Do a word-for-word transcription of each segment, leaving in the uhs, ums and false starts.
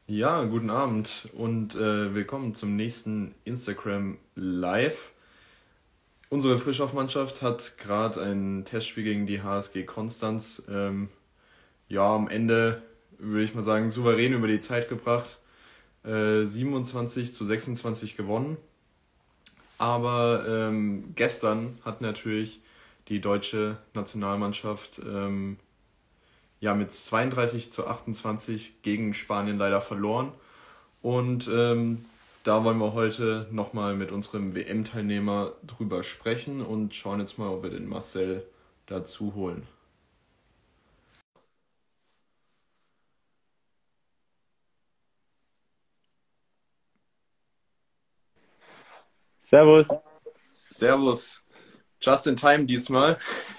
Ja, guten Abend und äh, willkommen zum nächsten Instagram Live. Unsere Frischaufmannschaft hat gerade ein Testspiel gegen die H S G Konstanz, ähm, ja, am Ende würde ich mal sagen, souverän über die Zeit gebracht. Äh, siebenundzwanzig zu sechsundzwanzig gewonnen. Aber ähm, gestern hat natürlich die deutsche Nationalmannschaft ähm, ja, mit zweiunddreißig zu achtundzwanzig gegen Spanien leider verloren. Und ähm, da wollen wir heute nochmal mit unserem W M-Teilnehmer drüber sprechen und schauen jetzt mal, ob wir den Marcel dazu holen. Servus. Servus, just in time diesmal.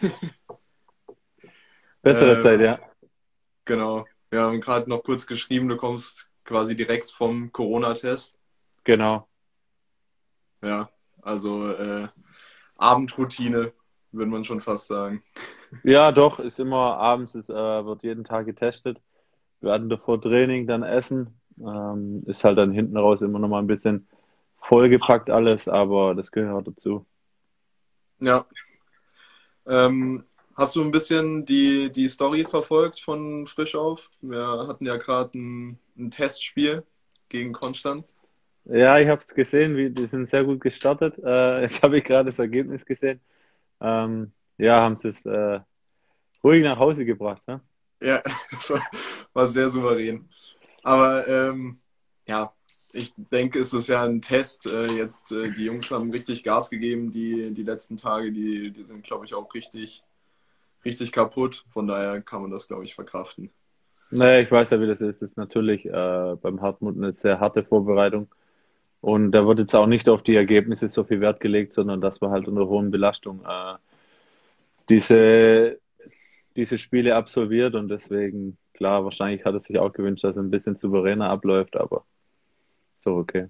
Bessere Zeit, ähm, ja. genau, wir haben gerade noch kurz geschrieben, du kommst quasi direkt vom Corona-Test. Genau. Ja, also äh, Abendroutine, würde man schon fast sagen. Ja, doch, ist immer abends, ist, äh, wird jeden Tag getestet. Wir hatten davor Training, dann Essen. Ähm, ist halt dann hinten raus immer noch mal ein bisschen vollgepackt alles, aber das gehört dazu. Ja, ähm, hast du ein bisschen die, die Story verfolgt von Frisch auf? Wir hatten ja gerade ein, ein Testspiel gegen Konstanz. Ja, ich habe es gesehen, wie, die sind sehr gut gestartet. Äh, jetzt habe ich gerade das Ergebnis gesehen. Ähm, ja, haben sie es äh, ruhig nach Hause gebracht. Ja? Ja, das war, war sehr souverän. Aber ähm, ja, ich denke, es ist ja ein Test. Äh, jetzt, äh, die Jungs haben richtig Gas gegeben, die, die letzten Tage, die, die sind, glaube ich, auch richtig, richtig kaputt. Von daher kann man das, glaube ich, verkraften. Naja, ich weiß ja, wie das ist. Das ist natürlich äh, beim Hartmut eine sehr harte Vorbereitung. Und da wird jetzt auch nicht auf die Ergebnisse so viel Wert gelegt, sondern dass man halt unter hohen Belastung äh, diese, diese Spiele absolviert. Und deswegen, klar, wahrscheinlich hat er sich auch gewünscht, dass es ein bisschen souveräner abläuft, aber so okay.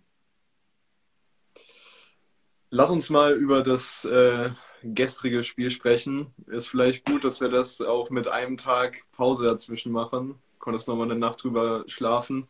Lass uns mal über das äh, gestrige Spiel sprechen. Ist vielleicht gut, dass wir das auch mit einem Tag Pause dazwischen machen. Konntest nochmal eine Nacht drüber schlafen.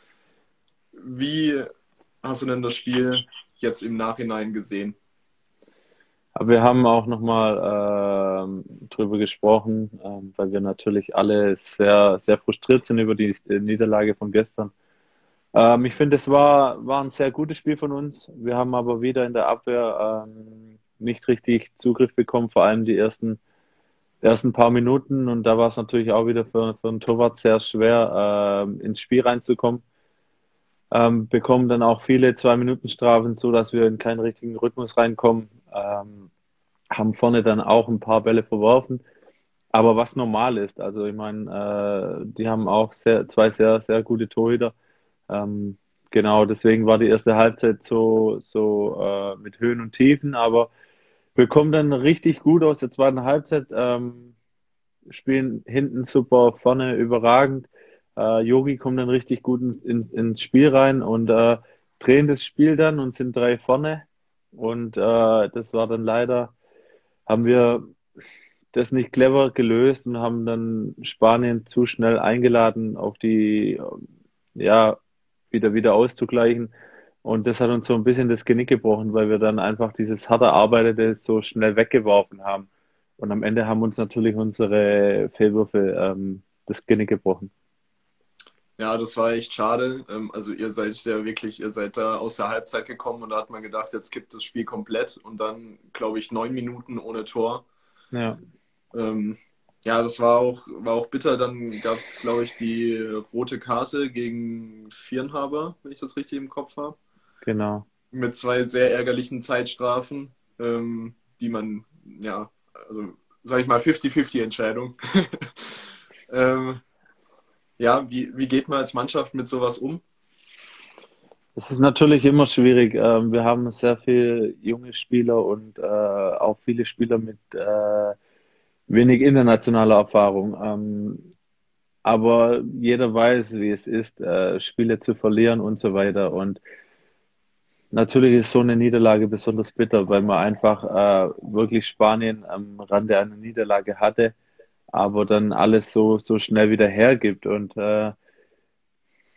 Wie hast du denn das Spiel jetzt im Nachhinein gesehen? Aber wir haben auch nochmal ähm, drüber gesprochen, ähm, weil wir natürlich alle sehr, sehr frustriert sind über die äh, Niederlage von gestern. Ähm, ich finde, es war, war ein sehr gutes Spiel von uns. Wir haben aber wieder in der Abwehr ähm, nicht richtig Zugriff bekommen, vor allem die ersten, ersten paar Minuten. Und da war es natürlich auch wieder für, für einen Torwart sehr schwer, ähm, ins Spiel reinzukommen. Ähm, bekommen dann auch viele Zwei-Minuten-Strafen, so dass wir in keinen richtigen Rhythmus reinkommen. Ähm, haben vorne dann auch ein paar Bälle verworfen. Aber was normal ist, also ich meine, äh, die haben auch sehr, zwei sehr, sehr gute Torhüter. Ähm, genau, deswegen war die erste Halbzeit so, so äh, mit Höhen und Tiefen, aber wir kommen dann richtig gut aus der zweiten Halbzeit, ähm, spielen hinten super, vorne überragend. Äh, Yogi kommt dann richtig gut in, in, ins Spiel rein und äh, drehen das Spiel dann und sind drei vorne. Und äh, das war dann leider, haben wir das nicht clever gelöst und haben dann Spanien zu schnell eingeladen, auf die, ja, wieder, wieder auszugleichen. Und das hat uns so ein bisschen das Genick gebrochen, weil wir dann einfach dieses hart Erarbeitete so schnell weggeworfen haben. Und am Ende haben uns natürlich unsere Fehlwürfe ähm, das Genick gebrochen. Ja, das war echt schade. Ähm, also ihr seid ja wirklich, ihr seid da aus der Halbzeit gekommen und da hat man gedacht, jetzt kippt das Spiel komplett und dann, glaube ich, neun Minuten ohne Tor. Ja, Ähm, ja, das war auch, war auch bitter. Dann gab es, glaube ich, die rote Karte gegen Vierenhaber, wenn ich das richtig im Kopf habe. genau. Mit zwei sehr ärgerlichen Zeitstrafen, ähm, die man, ja, also sage ich mal, fünfzig fünfzig Entscheidung. ähm, ja, wie, wie geht man als Mannschaft mit sowas um? Es ist natürlich immer schwierig. Ähm, wir haben sehr viele junge Spieler und äh, auch viele Spieler mit äh, wenig internationaler Erfahrung. Ähm, aber jeder weiß, wie es ist, äh, Spiele zu verlieren und so weiter. Und natürlich ist so eine Niederlage besonders bitter, weil man einfach äh, wirklich Spanien am Rande einer Niederlage hatte, aber dann alles so, so schnell wieder hergibt. Und äh,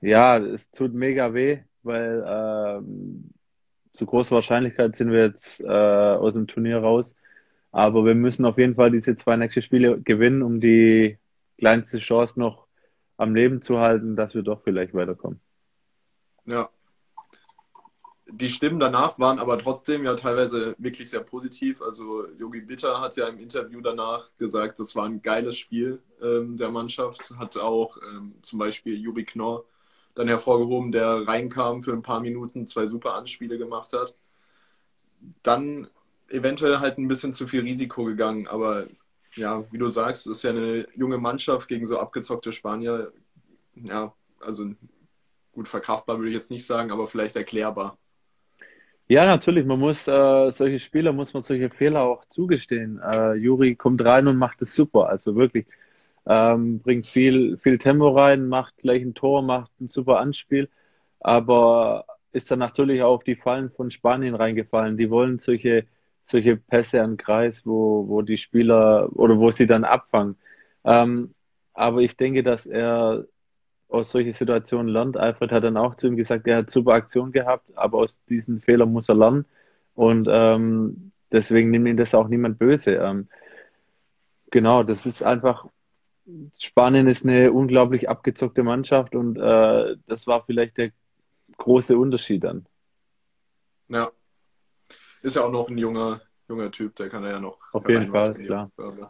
Ja, es tut mega weh, weil ähm, zu großer Wahrscheinlichkeit sind wir jetzt äh, aus dem Turnier raus. Aber wir müssen auf jeden Fall diese zwei nächsten Spiele gewinnen, um die kleinste Chance noch am Leben zu halten, dass wir doch vielleicht weiterkommen. Ja. Die Stimmen danach waren aber trotzdem ja teilweise wirklich sehr positiv. Also Yogi Bitter hat ja im Interview danach gesagt, das war ein geiles Spiel ähm, der Mannschaft. Hat auch ähm, zum Beispiel Juri Knorr dann hervorgehoben, der reinkam für ein paar Minuten, zwei super Anspiele gemacht hat. Dann eventuell halt ein bisschen zu viel Risiko gegangen, aber ja, wie du sagst, ist ja eine junge Mannschaft gegen so abgezockte Spanier. Ja, also gut verkraftbar würde ich jetzt nicht sagen, aber vielleicht erklärbar. Ja, natürlich, man muss äh, solche Spieler, muss man solche Fehler auch zugestehen. Äh, Juri kommt rein und macht es super, also wirklich. Ähm, bringt viel, viel Tempo rein, macht gleich ein Tor, macht ein super Anspiel, aber ist dann natürlich auch auf die Fallen von Spanien reingefallen. Die wollen solche, solche Pässe an den Kreis, wo, wo die Spieler oder wo sie dann abfangen. Ähm, aber ich denke, dass er aus solchen Situationen lernt. Alfred hat dann auch zu ihm gesagt, er hat super Aktion gehabt, aber aus diesen Fehlern muss er lernen. Und ähm, deswegen nimmt ihn das auch niemand böse. Ähm, genau, das ist einfach Spanien ist eine unglaublich abgezockte Mannschaft und äh, das war vielleicht der große Unterschied dann. Ja, ist ja auch noch ein junger, junger Typ, der kann ja noch Auf jeden Fall, hereinwachsen in die klar. Aufgabe.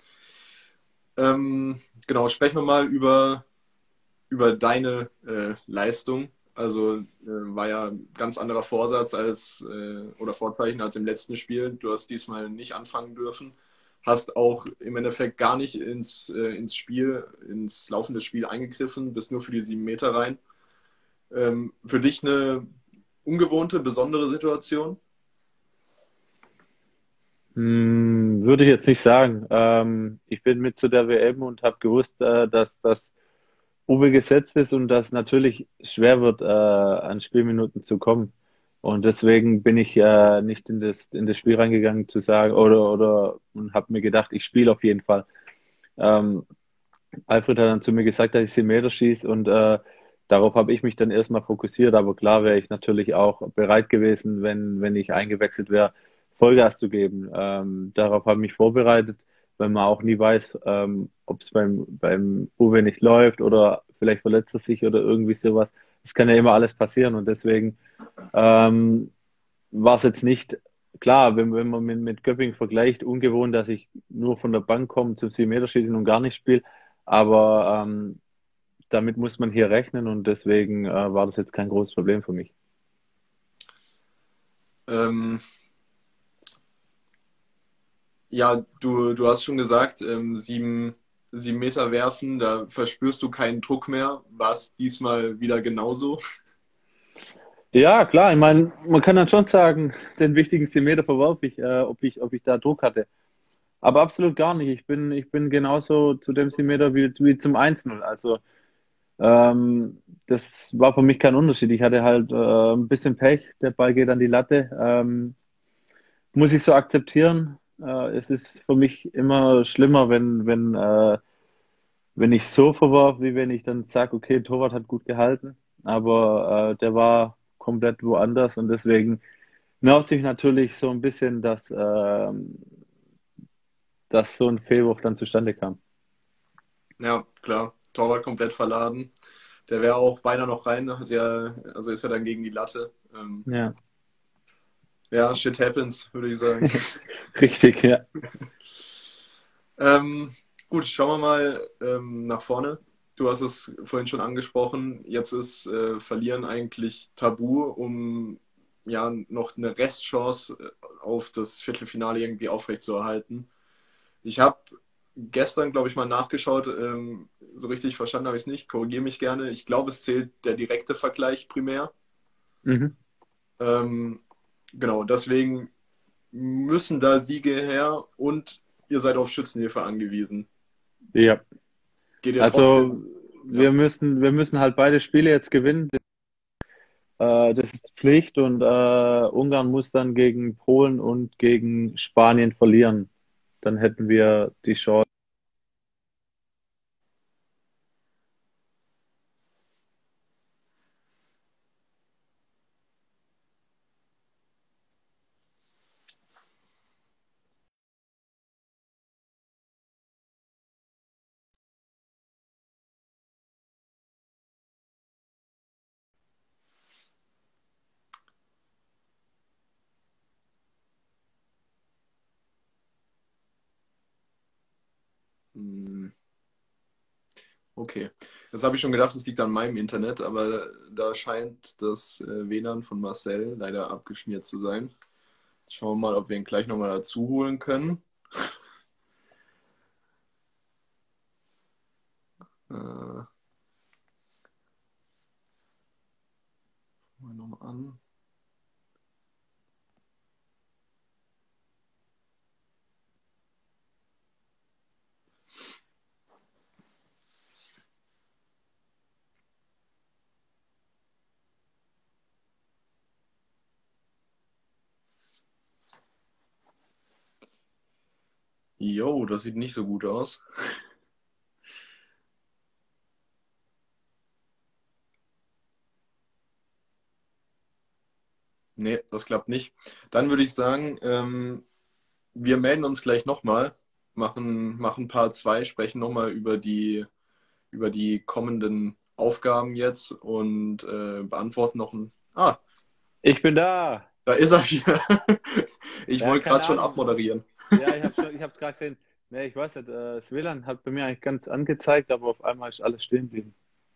Ähm, genau, sprechen wir mal über, über deine äh, Leistung. Also äh, war ja ein ganz anderer Vorsatz als äh, oder Vorzeichen als im letzten Spiel. Du hast diesmal nicht anfangen dürfen. Hast auch im Endeffekt gar nicht ins, äh, ins Spiel, ins laufende Spiel eingegriffen, bist nur für die sieben Meter rein. Ähm, für dich eine ungewohnte, besondere Situation? Hm, würde ich jetzt nicht sagen. Ähm, ich bin mit zu der W M und habe gewusst, äh, dass das Uwe gesetzt ist und dass natürlich schwer wird, äh, an Spielminuten zu kommen. Und deswegen bin ich äh, nicht in das, in das Spiel reingegangen zu sagen oder, oder und habe mir gedacht, ich spiele auf jeden Fall. Ähm, Alfred hat dann zu mir gesagt, dass ich sieben Meter schieße und äh, darauf habe ich mich dann erstmal fokussiert. Aber klar wäre ich natürlich auch bereit gewesen, wenn, wenn ich eingewechselt wäre, Vollgas zu geben. Ähm, darauf habe ich mich vorbereitet, weil man auch nie weiß, ähm, ob es beim, beim Uwe nicht läuft oder vielleicht verletzt er sich oder irgendwie sowas. Es kann ja immer alles passieren und deswegen ähm, war es jetzt nicht klar, wenn, wenn man mit, mit Göppingen vergleicht, ungewohnt, dass ich nur von der Bank komme zum sieben-Meter-Schießen und gar nicht spiele. Aber ähm, damit muss man hier rechnen und deswegen äh, war das jetzt kein großes Problem für mich. Ähm, ja, du, du hast schon gesagt, ähm, sieben, sieben Meter werfen, da verspürst du keinen Druck mehr. War es diesmal wieder genauso? Ja, klar, ich meine, man kann dann schon sagen, den wichtigsten Meter verwerfe ich, äh, ob ich, ob ich da Druck hatte. Aber absolut gar nicht. Ich bin, ich bin genauso zu dem Meter wie, wie zum eins null. Also ähm, das war für mich kein Unterschied. Ich hatte halt äh, ein bisschen Pech, der Ball geht an die Latte. Ähm, muss ich so akzeptieren. Äh, es ist für mich immer schlimmer, wenn, wenn, äh, wenn ich so verwarf, wie wenn ich dann sage, okay, Torwart hat gut gehalten, aber äh, der war komplett woanders und deswegen nervt sich natürlich so ein bisschen, dass, ähm, dass so ein Fehlwurf dann zustande kam. Ja, klar. Torwart komplett verladen. Der wäre auch beinahe noch rein, hat ja, also ist ja dann gegen die Latte. Ähm, Ja, ja, shit happens, würde ich sagen. richtig, ja. Ähm, gut, schauen wir mal ähm, nach vorne. Du hast es vorhin schon angesprochen. Jetzt ist äh, Verlieren eigentlich tabu, um ja noch eine Restchance äh, auf das Viertelfinale irgendwie aufrechtzuerhalten. Ich habe gestern, glaube ich, mal nachgeschaut. Ähm, so richtig verstanden habe ich es nicht. Korrigiere mich gerne. Ich glaube, es zählt der direkte Vergleich primär. Mhm. Ähm, genau, deswegen müssen da Siege her und ihr seid auf Schützenhilfe angewiesen. Ja, Geht ihr also trotzdem? Ja. wir müssen, wir müssen halt beide Spiele jetzt gewinnen. Äh, das ist Pflicht und äh, Ungarn muss dann gegen Polen und gegen Spanien verlieren. Dann hätten wir die Chance. Hm, okay. Jetzt habe ich schon gedacht, es liegt an meinem Internet, aber da scheint das äh, W L A N von Marcel leider abgeschmiert zu sein. Schauen wir mal, ob wir ihn gleich nochmal dazu holen können. Äh, mal nochmal an. Jo, das sieht nicht so gut aus. Nee, das klappt nicht. Dann würde ich sagen, ähm, wir melden uns gleich nochmal, machen, machen Part zwei, sprechen nochmal über die, über die kommenden Aufgaben jetzt und äh, beantworten noch ein. Ah, Ich bin da. da ist er wieder. Ich Ja, wollte keine gerade schon Ahnung. abmoderieren. Ja, ich habe schon, ich habe es gerade gesehen. Nee, ich weiß nicht, äh, das W L A N hat bei mir eigentlich ganz angezeigt, aber auf einmal ist alles stehen geblieben.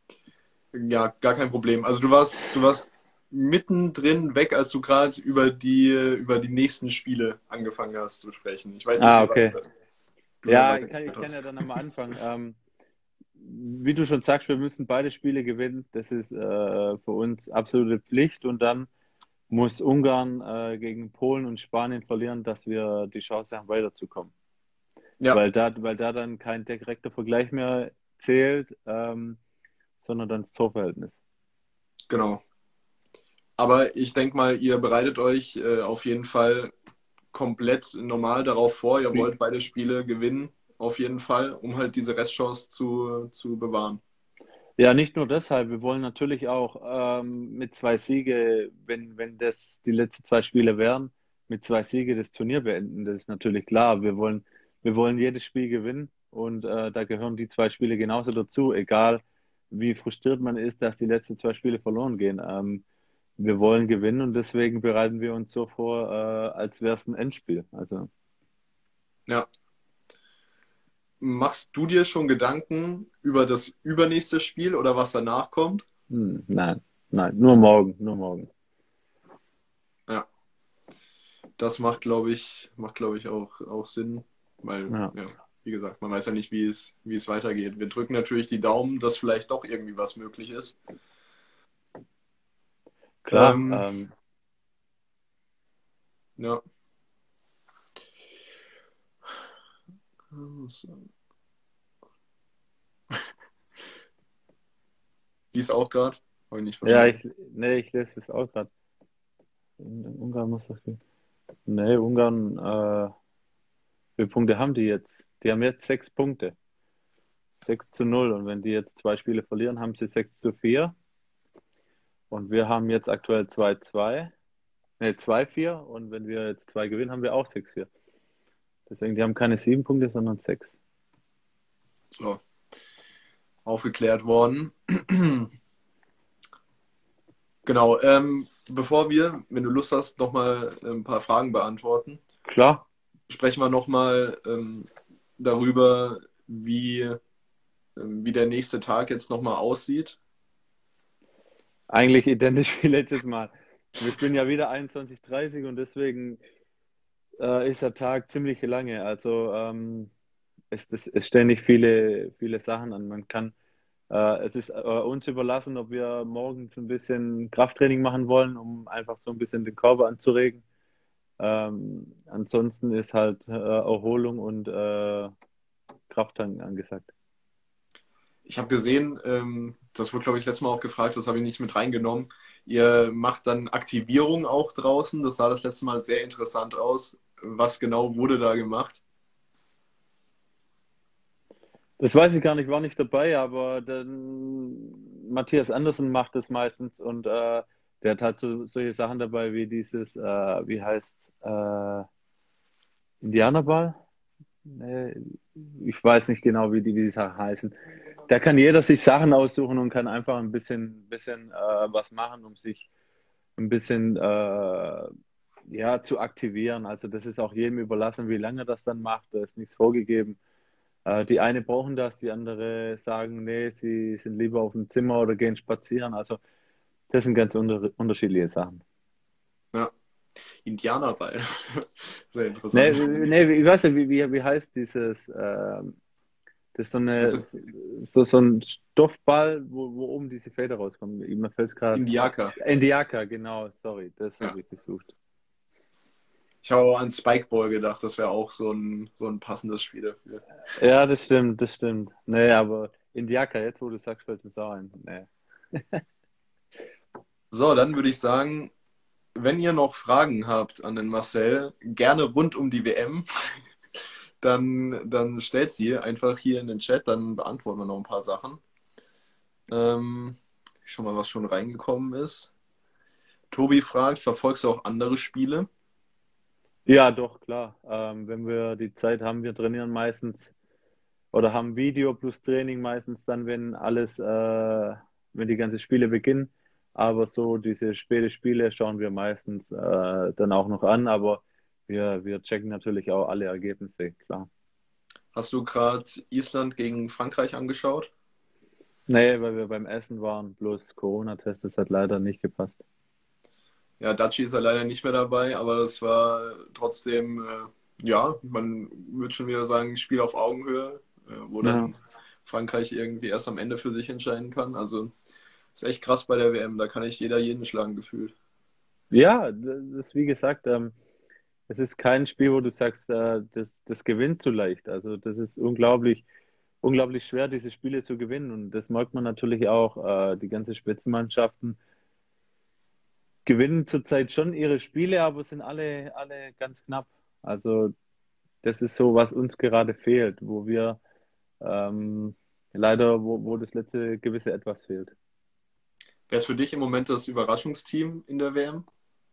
Ja, gar kein Problem. Also du warst, du warst mittendrin weg, als du gerade über die, über die nächsten Spiele angefangen hast zu sprechen. Ich weiß nicht, Ah, wie weit okay. du da Ja, ich kann, ich weitergeführt kann ja hast. dann nochmal anfangen. Ähm, wie du schon sagst, wir müssen beide Spiele gewinnen. Das ist äh, für uns absolute Pflicht. Und dann muss Ungarn äh, gegen Polen und Spanien verlieren, dass wir die Chance haben, weiterzukommen. Ja, Weil da, weil da dann kein direkter Vergleich mehr zählt, ähm, sondern dann das Torverhältnis. genau. Aber ich denke mal, ihr bereitet euch äh, auf jeden Fall komplett normal darauf vor. Ihr wollt beide Spiele gewinnen, auf jeden Fall, um halt diese Restchance zu, zu bewahren. Ja, nicht nur deshalb. Wir wollen natürlich auch ähm, mit zwei Siege, wenn, wenn das die letzten zwei Spiele wären, mit zwei Siege das Turnier beenden. Das ist natürlich klar. Wir wollen, wir wollen jedes Spiel gewinnen und äh, da gehören die zwei Spiele genauso dazu, egal wie frustriert man ist, dass die letzten zwei Spiele verloren gehen. Ähm, wir wollen gewinnen und deswegen bereiten wir uns so vor, äh, als wäre es ein Endspiel. Also, Ja. Machst du dir schon Gedanken über das übernächste Spiel oder was danach kommt? hm, nein, nein, nur morgen, nur morgen. Ja, das macht, glaube ich, macht, glaube ich, auch, auch Sinn, weil, Ja, ja, wie gesagt, man weiß ja nicht, wie es, wie es weitergeht. Wir drücken natürlich die Daumen, dass vielleicht doch irgendwie was möglich ist. klar. Ähm, Ähm, ja. Lies auch gerade, habe ich nicht ja, verstanden. ich, nee, ich lese es auch gerade. In, in Ungarn muss das gehen. Nee, Ungarn, äh, wie viele Punkte haben die jetzt? Die haben jetzt sechs Punkte. Sechs zu null. Und wenn die jetzt zwei Spiele verlieren, haben sie sechs zu vier. Und wir haben jetzt aktuell zwei zwei. Nee, zwei vier. Und wenn wir jetzt zwei gewinnen, haben wir auch sechs vier. Deswegen, die haben keine sieben Punkte, sondern sechs. So, aufgeklärt worden. Genau, ähm, bevor wir, wenn du Lust hast, nochmal ein paar Fragen beantworten, Klar, sprechen wir nochmal ähm, darüber, wie, ähm, wie der nächste Tag jetzt nochmal aussieht. eigentlich identisch wie letztes Mal. Wir spielen ja wieder einundzwanzig Uhr dreißig und deswegen äh, ist der Tag ziemlich lange. Also ähm, es, es, es stehen nicht viele, viele Sachen an. Man kann Äh, es ist äh, uns überlassen, ob wir morgens ein bisschen Krafttraining machen wollen, um einfach so ein bisschen den Körper anzuregen. Ähm, ansonsten ist halt äh, Erholung und äh, Krafttraining angesagt. Ich habe gesehen, ähm, das wurde, glaube ich, letztes Mal auch gefragt, das habe ich nicht mit reingenommen. Ihr macht dann Aktivierung auch draußen. Das sah das letzte Mal sehr interessant aus. Was genau wurde da gemacht? Das weiß ich gar nicht, war nicht dabei, aber dann, Matthias Andersen macht das meistens und äh, der hat halt so, solche Sachen dabei wie dieses, äh, wie heißt äh, Indianerball? Nee, ich weiß nicht genau, wie die, wie die Sachen heißen. Da kann jeder sich Sachen aussuchen und kann einfach ein bisschen, bisschen äh, was machen, um sich ein bisschen äh, ja, zu aktivieren. Also das ist auch jedem überlassen, wie lange er das dann macht. Da ist nichts vorgegeben. Äh, die eine brauchen das, die andere sagen, nee, sie sind lieber auf dem Zimmer oder gehen spazieren. Also das sind ganz unter unterschiedliche Sachen. Ja, Indianerball. Sehr Nee, interessant. nee, ich weiß nicht, wie, wie, wie heißt dieses, ähm, das ist so eine, Also so, so ein Stoffball, wo, wo oben diese Feder rauskommen. Mir fällt es gerade. Indiaka. Indiaka, genau, sorry, das Ja. habe ich gesucht. Ich habe auch an Spikeball gedacht, das wäre auch so ein, so ein passendes Spiel dafür. Ja, das stimmt, das stimmt. Nee, aber Indiaka, jetzt wo du sagst, fällt es mir so ein. Nee. So, dann würde ich sagen, wenn ihr noch Fragen habt an den Marcel, gerne rund um die W M, dann, dann stellt sie einfach hier in den Chat, dann beantworten wir noch ein paar Sachen. Ähm, ich schau mal, was schon reingekommen ist. Tobi fragt, verfolgst du auch andere Spiele? Ja, doch, klar. Ähm, wenn wir die Zeit haben, wir trainieren meistens oder haben Video plus Training meistens dann, wenn alles, äh, wenn die ganzen Spiele beginnen. Aber so diese späte Spiele schauen wir meistens äh, dann auch noch an, aber wir, wir checken natürlich auch alle Ergebnisse, klar. Hast du gerade Island gegen Frankreich angeschaut? Nee, weil wir beim Essen waren, bloß Corona-Test, das hat leider nicht gepasst. Ja, Daci ist ja leider nicht mehr dabei, aber das war trotzdem, äh, ja, man würde schon wieder sagen, Spiel auf Augenhöhe, äh, wo Ja. dann Frankreich irgendwie erst am Ende für sich entscheiden kann. Also ist echt krass bei der W M, da kann echt jeder jeden schlagen gefühlt. Ja, das ist wie gesagt, ähm, es ist kein Spiel, wo du sagst, äh, das, das gewinnt zu leicht. Also das ist unglaublich, unglaublich schwer, diese Spiele zu gewinnen. Und das merkt man natürlich auch. Äh, die ganzen Spitzenmannschaften gewinnen zurzeit schon ihre Spiele, aber sind alle, alle ganz knapp. Also das ist so, was uns gerade fehlt, wo wir ähm, leider, wo, wo das letzte gewisse Etwas fehlt. Wer ist für dich im Moment das Überraschungsteam in der W M?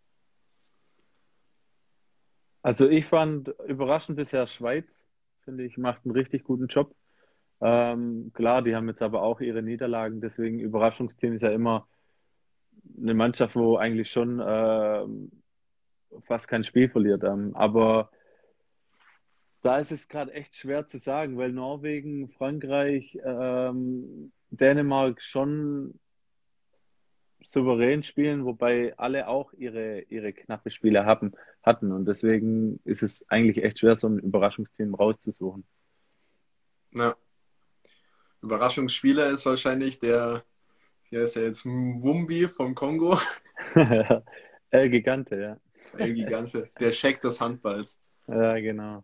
Also ich fand überraschend bisher Schweiz, finde ich, macht einen richtig guten Job. Ähm, klar, die haben jetzt aber auch ihre Niederlagen, deswegen Überraschungsteam ist ja immer eine Mannschaft, wo eigentlich schon ähm, fast kein Spiel verliert. Ähm, aber da ist es gerade echt schwer zu sagen, weil Norwegen, Frankreich, ähm, Dänemark schon souverän spielen, wobei alle auch ihre, ihre knappe Spiele haben, hatten. Und deswegen ist es eigentlich echt schwer, so ein Überraschungsteam rauszusuchen. Ja, Überraschungsspieler ist wahrscheinlich der, hier ist er jetzt, Mwumbi vom Kongo, El Gigante, ja. El Gigante, der Scheck des Handballs. Ja, genau.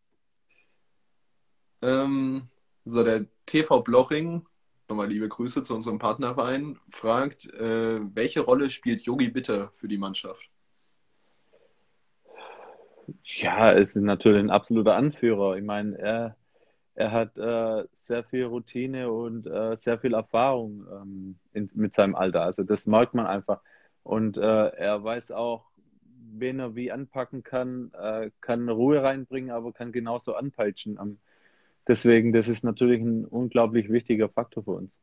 Ähm, so, der T V Bloching, nochmal liebe Grüße zu unserem Partnerverein, fragt, äh, welche Rolle spielt Yogi Bitter für die Mannschaft? Ja, es ist natürlich ein absoluter Anführer. Ich meine, er, er hat äh, sehr viel Routine und äh, sehr viel Erfahrung ähm, in, mit seinem Alter. Also das merkt man einfach. Und äh, er weiß auch, wen er wie anpacken kann, äh, kann Ruhe reinbringen, aber kann genauso anpeitschen. Ähm, deswegen, das ist natürlich ein unglaublich wichtiger Faktor für uns.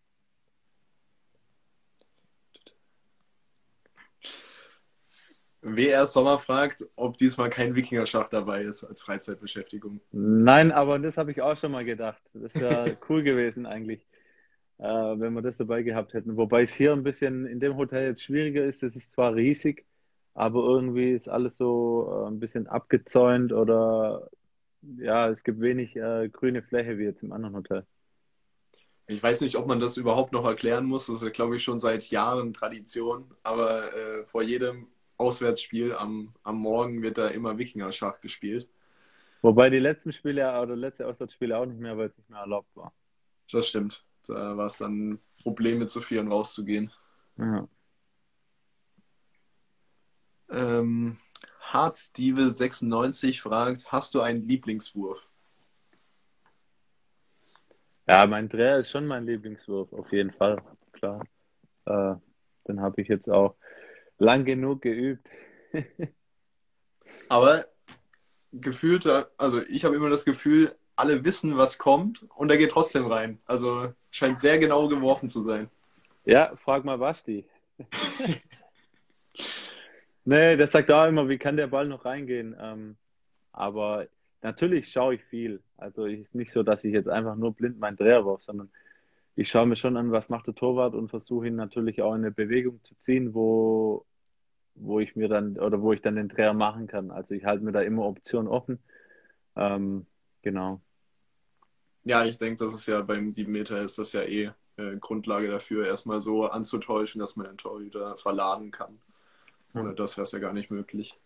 W R Sommer fragt, ob diesmal kein Wikingerschach dabei ist als Freizeitbeschäftigung. Nein, aber das habe ich auch schon mal gedacht. Das wäre cool gewesen eigentlich, äh, wenn wir das dabei gehabt hätten. Wobei es hier ein bisschen in dem Hotel jetzt schwieriger ist. Es ist zwar riesig, aber irgendwie ist alles so äh, ein bisschen abgezäunt oder ja, es gibt wenig äh, grüne Fläche wie jetzt im anderen Hotel. Ich weiß nicht, ob man das überhaupt noch erklären muss. Das ist, glaube ich, schon seit Jahren Tradition. Aber äh, vor jedem Auswärtsspiel am, am Morgen wird da immer Wikingerschach gespielt. Wobei die letzten Spiele oder letzte Auswärtsspiele auch nicht mehr, weil es nicht mehr erlaubt war. Das stimmt. Da war es dann ein Problem, mit so vielen rauszugehen. Ja. Ähm, Hardsteve sechsundneunzig fragt, hast du einen Lieblingswurf? Ja, mein Dreher ist schon mein Lieblingswurf, auf jeden Fall, klar. Äh, den habe ich jetzt auch lang genug geübt. Aber gefühlt, also ich habe immer das Gefühl, alle wissen, was kommt und er geht trotzdem rein. Also scheint sehr genau geworfen zu sein. Ja, frag mal Basti. Nee, der sagt auch immer, wie kann der Ball noch reingehen? Ähm, aber natürlich schaue ich viel. Also es ist nicht so, dass ich jetzt einfach nur blind meinen Dreher wirf, sondern ich schaue mir schon an, was macht der Torwart und versuche ihn natürlich auch in eine Bewegung zu ziehen, wo, wo ich mir dann oder wo ich dann den Dreher machen kann. Also ich halte mir da immer Optionen offen. Ähm, genau. Ja, ich denke, das ist ja beim sieben Meter ist das ja eh äh, Grundlage dafür, erstmal so anzutäuschen, dass man den Torhüter verladen kann. Ja. Ohne das wäre es ja gar nicht möglich.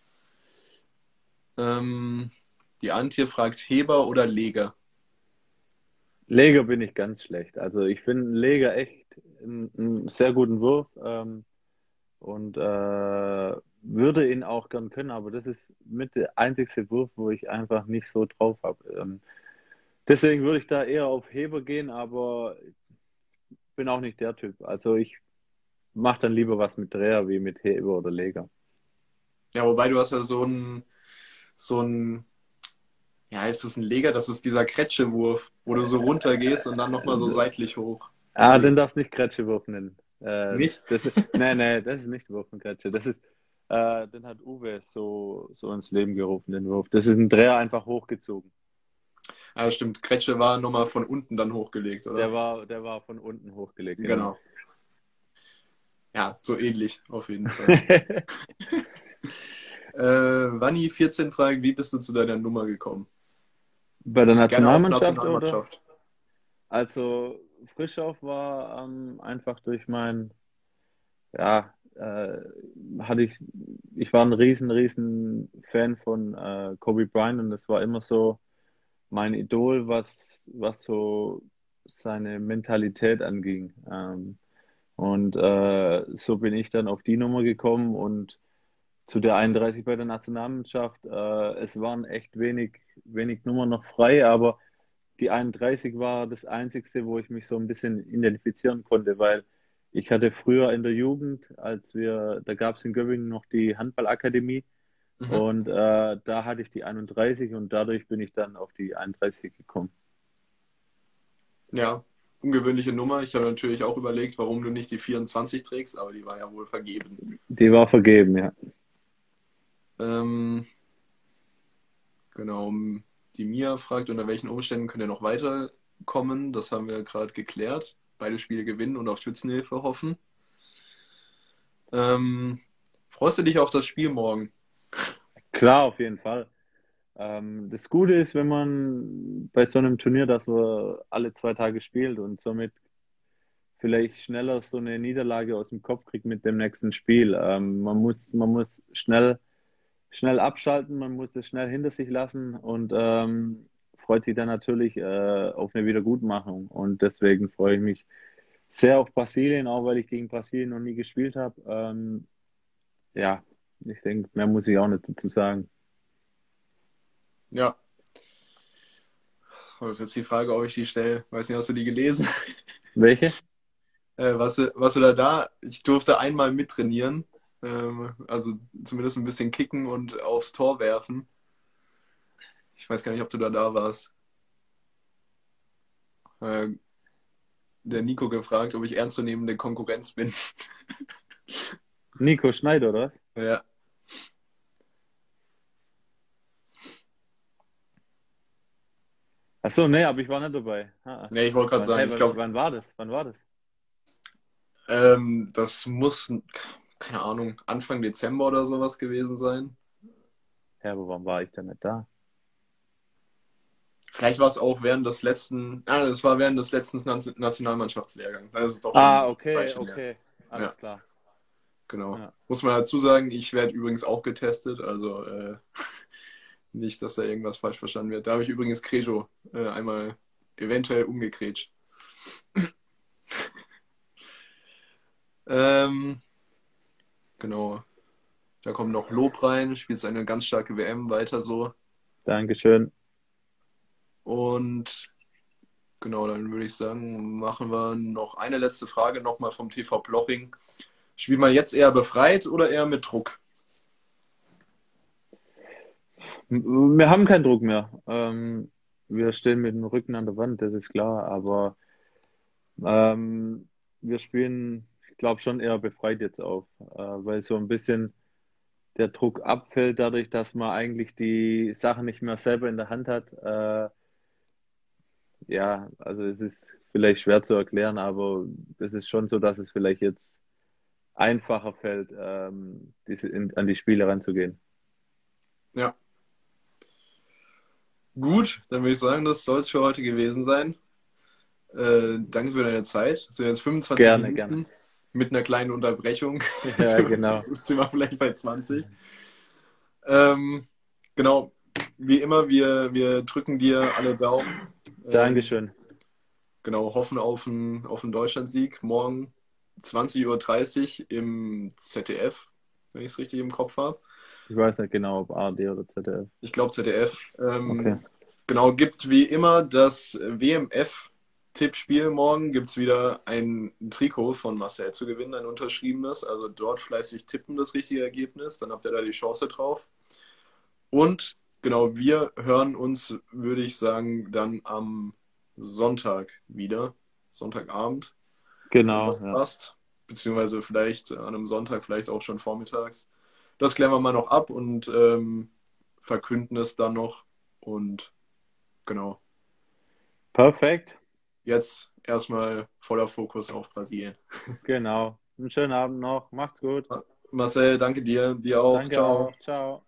Ähm, die Antje fragt Heber oder Leger? Leger bin ich ganz schlecht. Also ich finde Leger echt einen, einen sehr guten Wurf ähm, und äh, würde ihn auch gern können, aber das ist mit der einzigste Wurf, wo ich einfach nicht so drauf habe. Ähm, deswegen würde ich da eher auf Heber gehen, aber bin auch nicht der Typ. Also ich mache dann lieber was mit Dreher wie mit Heber oder Leger. Ja, wobei du hast ja so ein, so ein, ja, ist das ein Leger? Das ist dieser Kretschewurf, wo du so runtergehst und dann nochmal so seitlich hoch. Ah, den darfst du nicht Gretschewurf nennen. Äh, Nicht? das ist, nee, nee, das ist nicht Wurf von Gretsche. Das ist, äh, den hat Uwe so, so ins Leben gerufen, den Wurf. Das ist ein Dreher einfach hochgezogen. Ja, stimmt. Kretsche war nochmal von unten dann hochgelegt, Der oder? war, der war von unten hochgelegt, genau. Genau. Ja, so ähnlich, auf jeden Fall. Äh, Wanni vierzehn fragt, wie bist du zu deiner Nummer gekommen? Bei der Gerne auch Nationalmannschaft, oder? Nationalmannschaft. Also Frischauf war ähm, einfach durch mein, ja, äh, hatte ich, ich war ein riesen, riesen Fan von äh, Kobe Bryant und das war immer so mein Idol, was, was so seine Mentalität anging. Ähm, und äh, so bin ich dann auf die Nummer gekommen und zu der einunddreißig bei der Nationalmannschaft. Äh, es waren echt wenig, wenig Nummern noch frei, aber die einunddreißig war das einzigste, wo ich mich so ein bisschen identifizieren konnte, weil ich hatte früher in der Jugend, als wir, da gab es in Göppingen noch die Handballakademie Mhm. und äh, da hatte ich die einunddreißig und dadurch bin ich dann auf die einunddreißig gekommen. Ja, ungewöhnliche Nummer. Ich habe natürlich auch überlegt, warum du nicht die vierundzwanzig trägst, aber die war ja wohl vergeben. Die war vergeben, ja. Ähm, genau, die Mia fragt, unter welchen Umständen könnt ihr noch weiterkommen? Das haben wir gerade geklärt. Beide Spiele gewinnen und auf Schützenhilfe hoffen. Ähm, freust du dich auf das Spiel morgen? Klar, auf jeden Fall. Ähm, das Gute ist, wenn man bei so einem Turnier, dass man alle zwei Tage spielt und somit vielleicht schneller so eine Niederlage aus dem Kopf kriegt mit dem nächsten Spiel. Ähm, man muss, man muss schnell, schnell abschalten, man muss es schnell hinter sich lassen und ähm, freut sich dann natürlich äh, auf eine Wiedergutmachung. Und deswegen freue ich mich sehr auf Brasilien, auch weil ich gegen Brasilien noch nie gespielt habe. Ähm, ja, ich denke, mehr muss ich auch nicht dazu sagen. Ja, das ist jetzt die Frage, ob ich die stelle. Weiß nicht, hast du die gelesen? Welche? Äh, was, was du da da? Ich durfte einmal mittrainieren. Ähm, also zumindest ein bisschen kicken und aufs Tor werfen. Ich weiß gar nicht, ob du da da warst. Äh, der Nico gefragt, ob ich ernstzunehmende Konkurrenz bin. Nico Schneider, oder was? Ja. Ach so, nee, aber ich war nicht dabei. Ah, Ja, ich wollte gerade wann, sagen, hey, ich wann, glaube, wann war das? Wann war das? ähm, das muss, keine Ahnung, Anfang Dezember oder sowas gewesen sein. Ja, aber wann war ich denn nicht da? Vielleicht war es auch während des letzten, ah, das war während des letzten Nationalmannschaftslehrgangs. Das ist doch schon Ah, ein okay, Weilchen her. okay, Ja, alles klar. genau. Ja. Muss man dazu sagen, ich werde übrigens auch getestet, also äh, nicht, dass da irgendwas falsch verstanden wird. Da habe ich übrigens Crejo äh, einmal eventuell umgegrätscht. Ähm, genau. Da kommt noch Lob rein, spielt eine ganz starke W M, weiter so. Dankeschön. Und genau, dann würde ich sagen, machen wir noch eine letzte Frage nochmal vom T V Bloching. Spielt man jetzt eher befreit oder eher mit Druck? Wir haben keinen Druck mehr. Ähm, wir stehen mit dem Rücken an der Wand, das ist klar, aber ähm, wir spielen, ich glaube, schon eher befreit jetzt auf, äh, weil so ein bisschen der Druck abfällt, dadurch, dass man eigentlich die Sachen nicht mehr selber in der Hand hat. Äh, ja, also es ist vielleicht schwer zu erklären, aber es ist schon so, dass es vielleicht jetzt einfacher fällt, ähm, diese, in, an die Spiele ranzugehen. Ja, gut, dann würde ich sagen, das soll es für heute gewesen sein. Äh, danke für deine Zeit. Es sind jetzt fünfundzwanzig Gerne, gerne. Minuten mit einer kleinen Unterbrechung. Ja, genau. Sind wir vielleicht bei zwanzig. Ähm, genau, wie immer, wir, wir drücken dir alle Daumen. Ähm, Dankeschön. genau, hoffen auf einen, auf einen Deutschlandsieg morgen zwanzig Uhr dreißig im Z D F, wenn ich es richtig im Kopf habe. Ich weiß nicht genau, ob A R D oder Z D F. Ich glaube Z D F. Okay. Ähm, genau, gibt wie immer das W M F-Tippspiel morgen. Gibt es wieder ein Trikot von Marcel zu gewinnen, ein unterschriebenes. Also dort fleißig tippen, das richtige Ergebnis. Dann habt ihr da die Chance drauf. Und genau, wir hören uns, würde ich sagen, dann am Sonntag wieder. Sonntagabend, wenn Genau, das ja. passt. Beziehungsweise vielleicht an einem Sonntag, vielleicht auch schon vormittags. Das klären wir mal noch ab und ähm, verkünden es dann noch. Und genau, Perfekt. jetzt erstmal voller Fokus auf Brasilien. Genau. Einen schönen Abend noch. Macht's gut. Marcel, danke dir, dir auch. Danke Ciao. auch. Ciao.